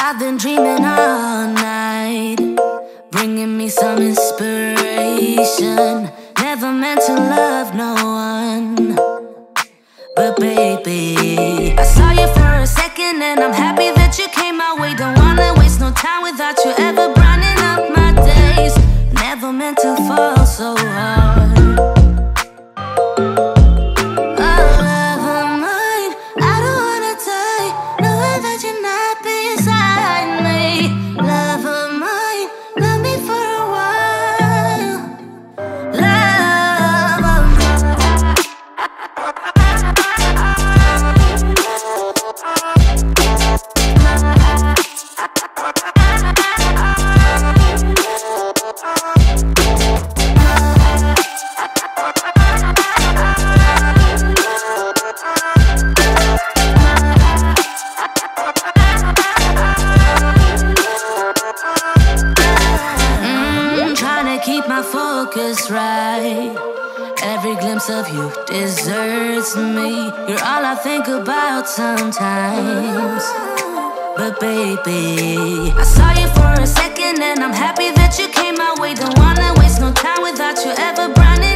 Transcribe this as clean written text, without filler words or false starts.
I've been dreaming all night, bringing me some inspiration. Never meant to love no one, but baby, I saw you for a second and I'm happy that you came my way. Don't wanna waste no time without you ever brightening up my days. Never meant to fall so hard. Keep my focus right. Every glimpse of you deserts me. You're all I think about sometimes. But baby, I saw you for a second and I'm happy that you came my way. Don't wanna waste no time without you ever brightening